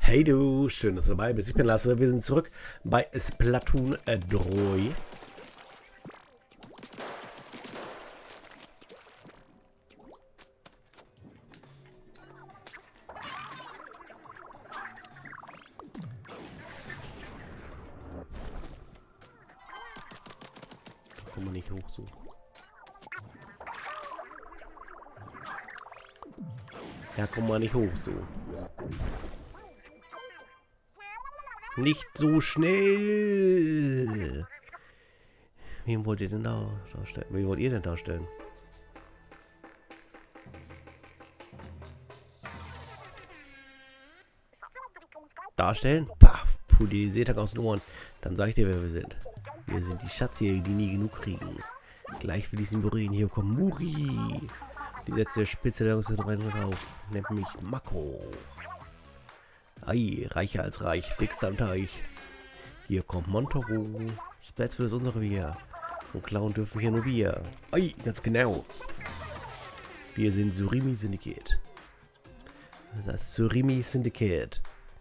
Hey du, schön, dass du dabei bist. Ich bin Lasse. Wir sind zurück bei Splatoon 3. Komm mal nicht hoch so. Ja, komm mal nicht hoch so. Nicht so schnell. Wen wollt ihr denn da darstellen? Wen wollt ihr denn darstellen? Darstellen? Pah, puh, die Seetag aus den Ohren. Dann sag ich dir, wer wir sind. Wir sind die Schatzjäger, die nie genug kriegen. Gleich will ich sie berühren. Hier kommt Muri. Die setzt der Spitze der rein und auf. Nennt mich Mako. Ei, reicher als reich, dickster am Teich. Hier kommt Montoro. Splats für das unsere Revier. Und klauen dürfen hier nur wir. Ei, ganz genau. Wir sind Surimi Syndicate. Das Surimi Syndicate.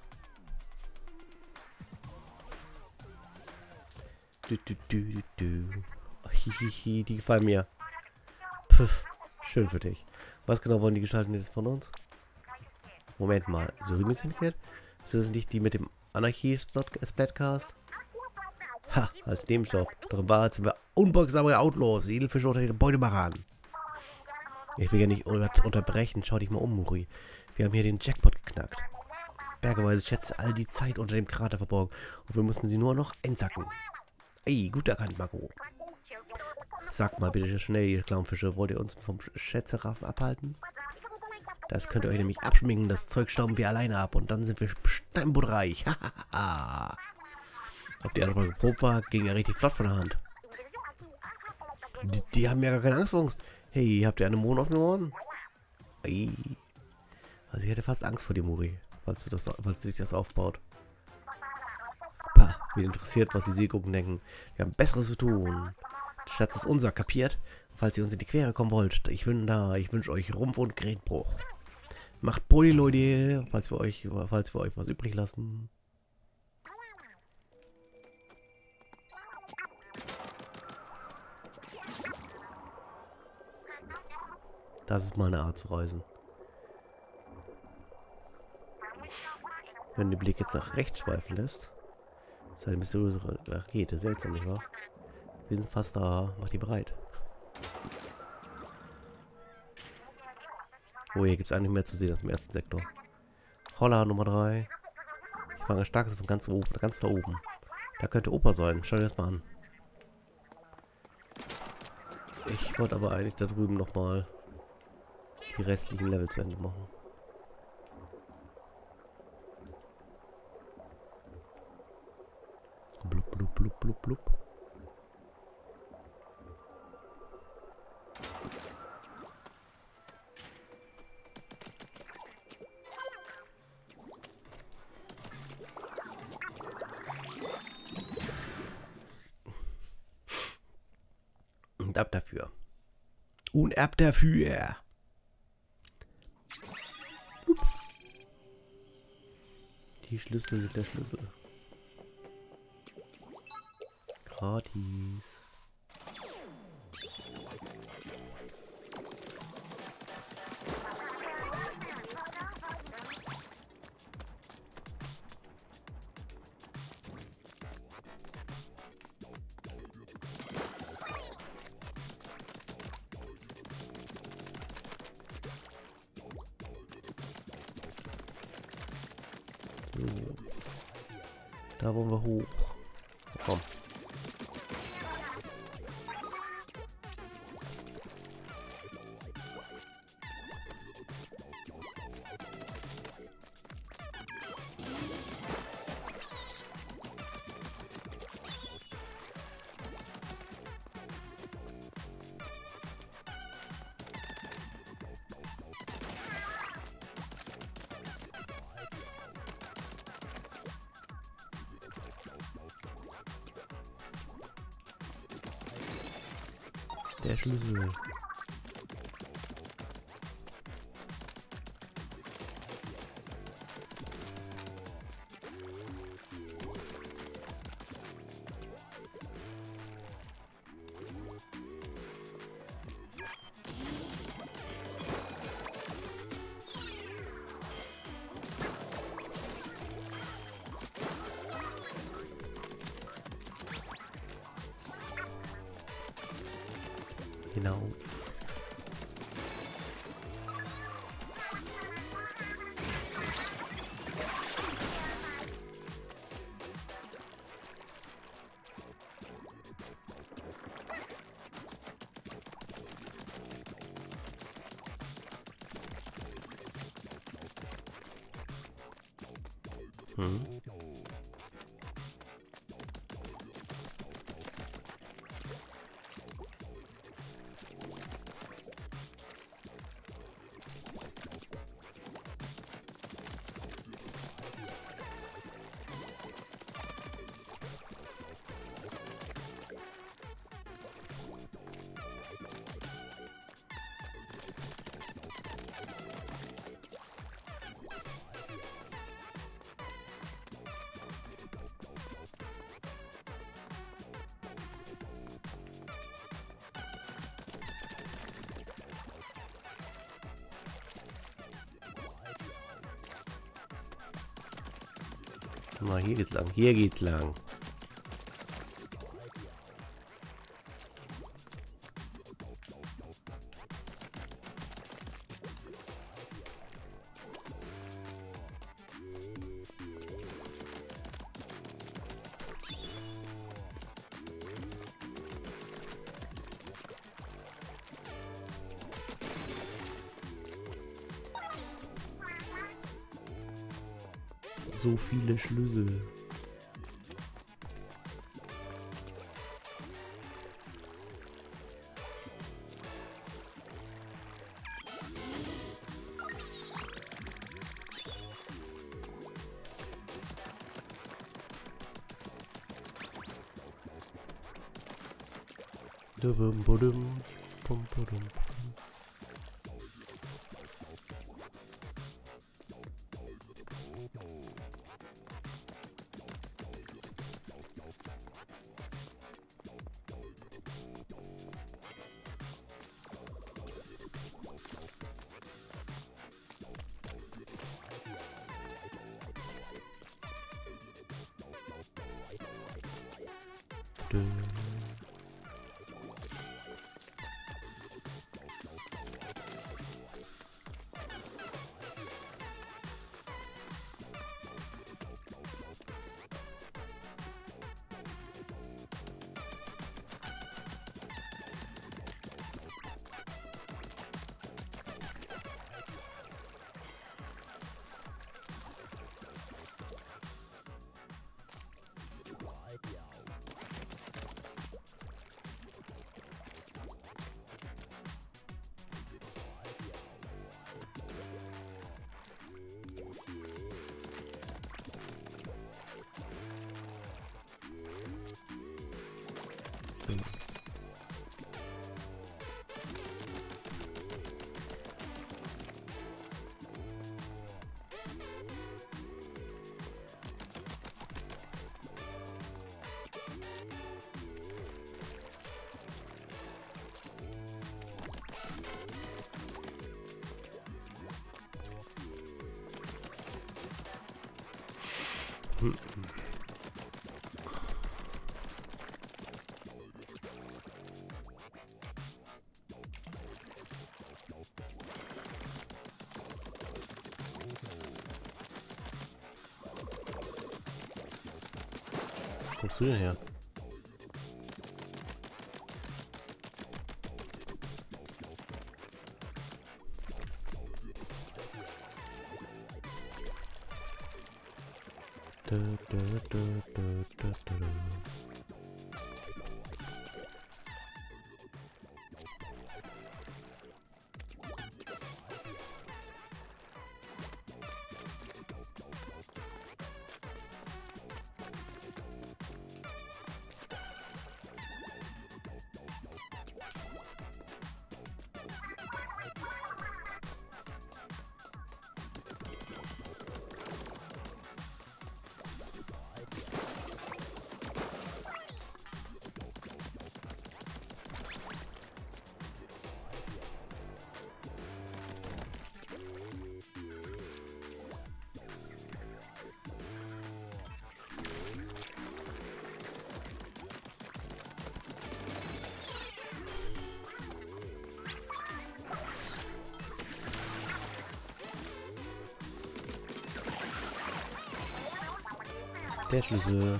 Hihihi, die gefallen mir. Pff, schön für dich. Was genau wollen die Gestalten jetzt von uns? Moment mal, Surimi Syndicate? Ist das nicht die mit dem Anarchie-Splatcast? Ha, als Nebenstopp. Doch in Wahrheit sind wir unbeugsame Outlaws, Edelfische unter den Beutemachern. Ich will ja nicht unterbrechen. Schau dich mal um, Muri. Wir haben hier den Jackpot geknackt. Bergeweise Schätze all die Zeit unter dem Krater verborgen. Und wir mussten sie nur noch einsacken. Ey, gut erkannt, Marco. Sagt mal bitte schnell, ihr Clownfische, wollt ihr uns vom Schätzeraffen abhalten? Das könnt ihr euch nämlich abschminken, das Zeug stauben wir alleine ab und dann sind wir steinbuttreich. Hahaha. Ob die andere mal geprobt war, ging ja richtig flott von der Hand. Die haben ja gar keine Angst vor uns. Hey, habt ihr eine Mond auf den Ohren? Ey. Also ich hätte fast Angst vor dir, Muri, falls sich das aufbaut. Pah, mich interessiert, was die Seegucken denken. Wir haben Besseres zu tun. Der Schatz ist unser, kapiert? Falls ihr uns in die Quere kommen wollt, ich wünsche euch Rumpf und Gretbruch. Macht Bulli, Leute, falls wir euch was übrig lassen. Das ist meine Art zu reisen. Wenn der Blick jetzt nach rechts schweifen lässt, ist eine mysteriöse Rakete. Seltsam, nicht wahr? Wir sind fast da. Macht die bereit. Oh, hier gibt es eigentlich mehr zu sehen als im ersten Sektor. Holla, Nummer 3. Ich fange stark von ganz oben, ganz da oben. Da könnte Opa sein. Schau dir das mal an. Ich wollte aber eigentlich da drüben nochmal die restlichen Level zu Ende machen. Blub, blub, blub, blub, blub. Und ab dafür. Und ab dafür. Die Schlüssel sind der Schlüssel. Gratis. So. Da wollen wir hoch. Komm. Der Schlüssel. hinauf. Na, hier geht's lang. Hier geht's lang. So viele Schlüssel. Dum budum, pum budum. Wo kommst du denn her? Da, da, da, da, da, da, da. Der Schlüssel.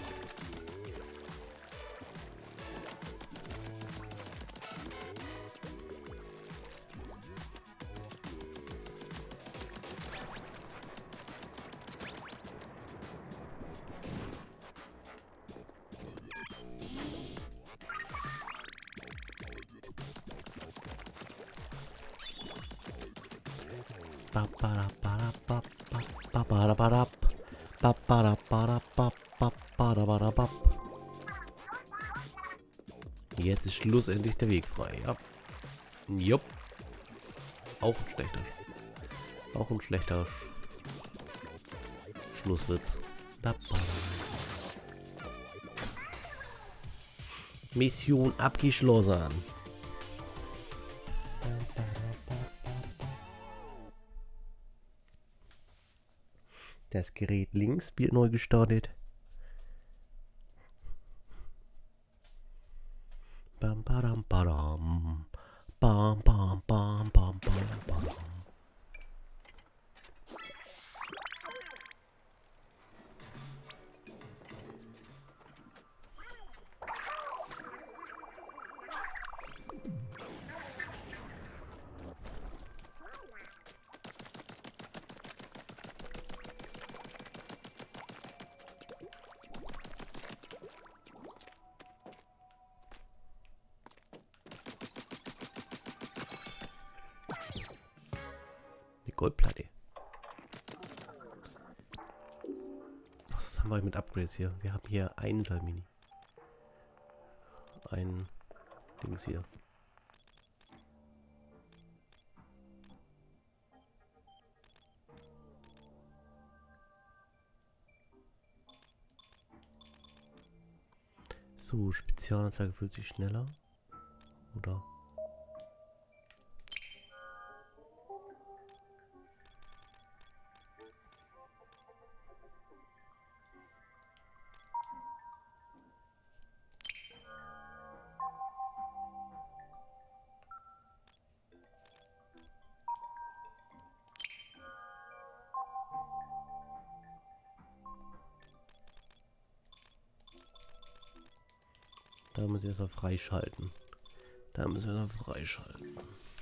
Jetzt ist schlussendlich der Weg frei, ja. Jupp. Auch ein schlechter. Auch ein schlechter Schlusswitz. Mission abgeschlossen. Das Gerät links wird neu gestartet. Bam, badam, badam. Bam, bam, bam, bam, bam, bam. Goldplatte. Was haben wir mit Upgrades hier? Wir haben hier einen Salmini. Ein Dings hier. So, Spezialanzeige fühlt sich schneller. Oder? Da müssen wir erstmal freischalten. Da müssen wir noch freischalten.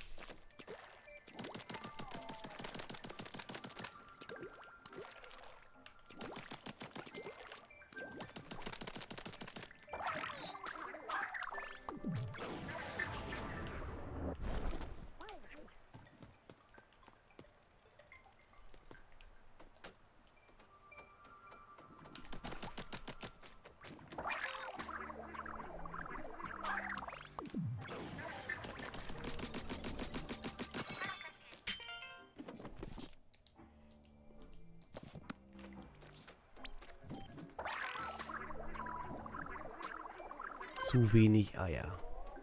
Zu wenig Eier.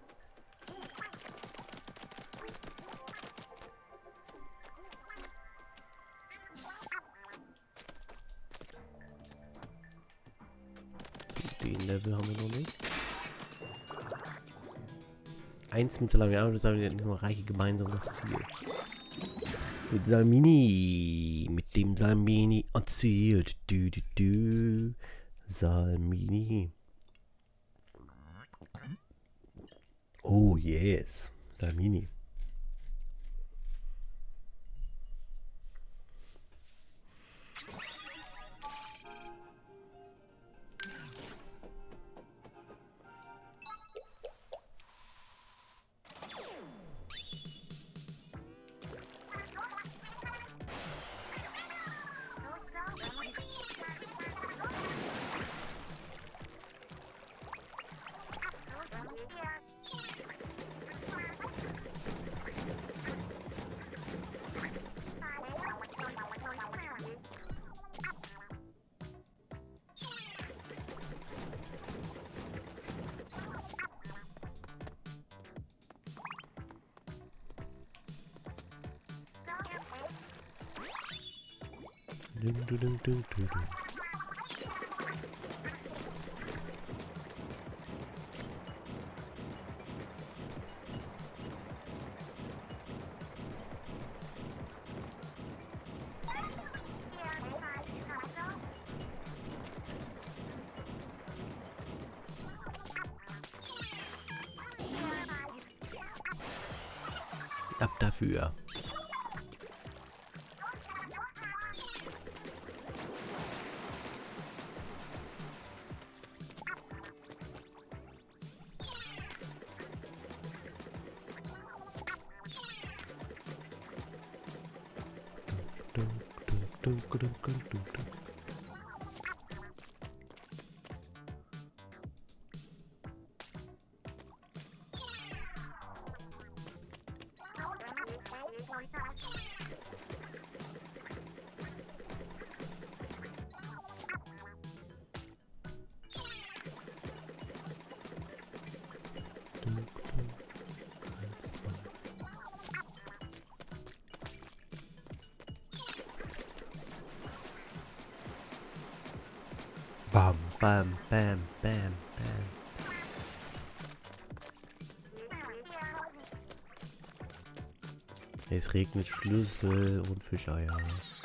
Den Level haben wir noch nicht. Eins mit Salami, aber das haben wir nicht nur reiche gemeinsam das Ziel. Mit Salmini. Mit dem Salmini erzielt. Salmini. Oh yes, Salmini. Ab dafür. Bam, bam, bam, bam, bam. Es regnet Schlüssel und Fischeier.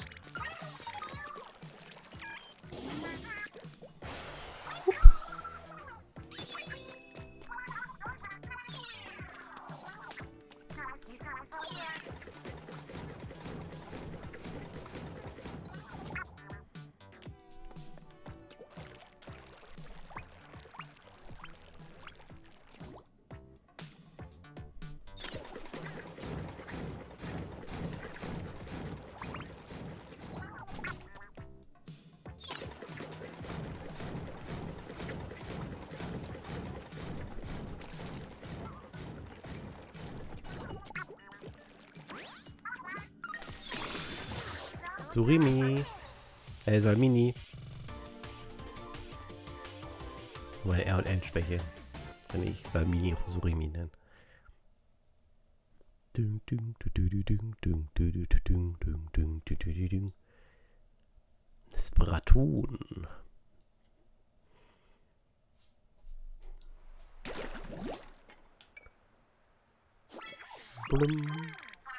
Surimi. Salmini. Meine R- und N-Schwäche. Wenn ich Salmini auch Surimi nenne. Splatoon. Blum.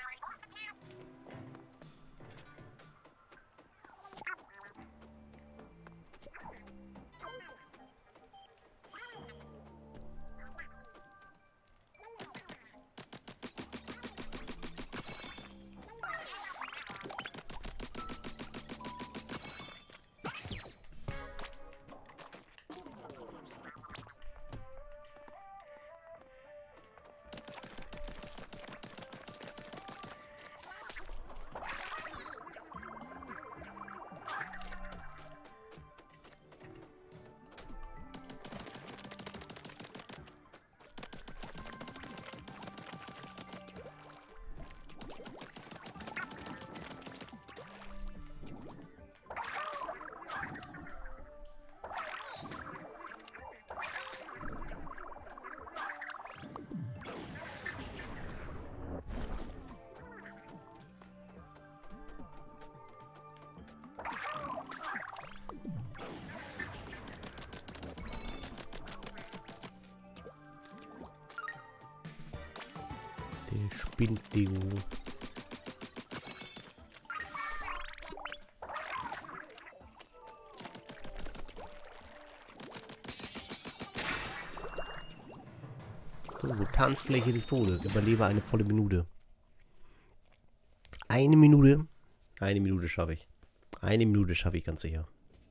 Der spinnt, Ding. So, Tanzfläche des Todes. Überlebe eine volle Minute. Eine Minute? Eine Minute schaffe ich. Eine Minute schaffe ich ganz sicher.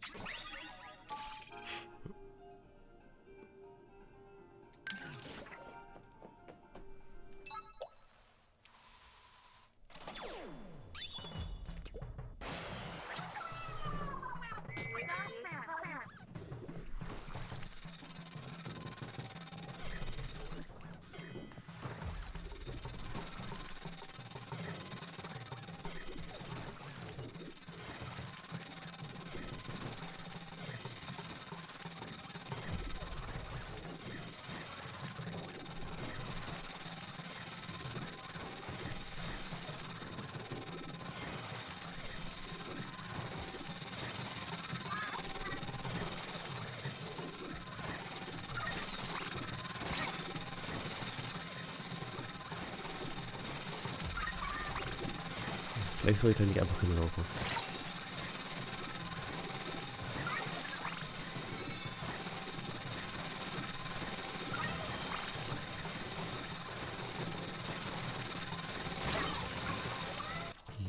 Vielleicht soll ich da nicht einfach hinlaufen.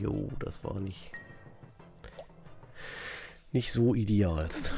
Jo, das war nicht so idealst.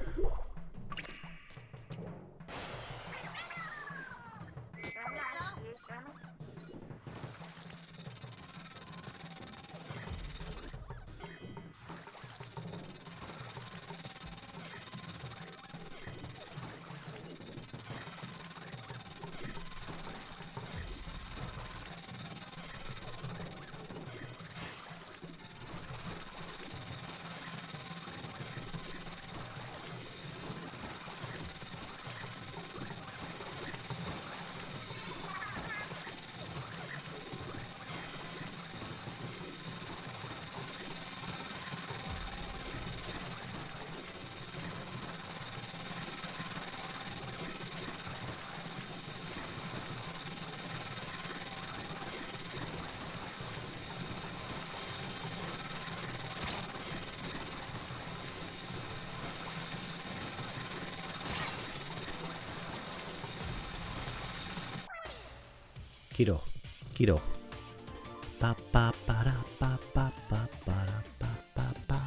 Geh doch. Geh doch. Ba, ba, ba, da, ba, ba, ba, ba, da, ba, ba, ba.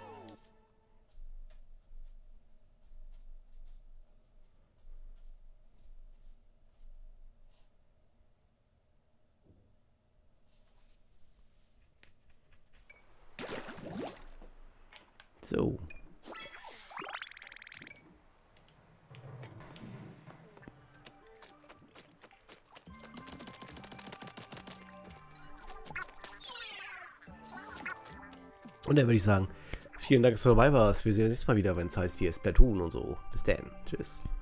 So. Und dann würde ich sagen, vielen Dank, dass du dabei warst. Wir sehen uns nächstes Mal wieder, wenn es heißt, hier ist Splatoon und so. Bis dann. Tschüss.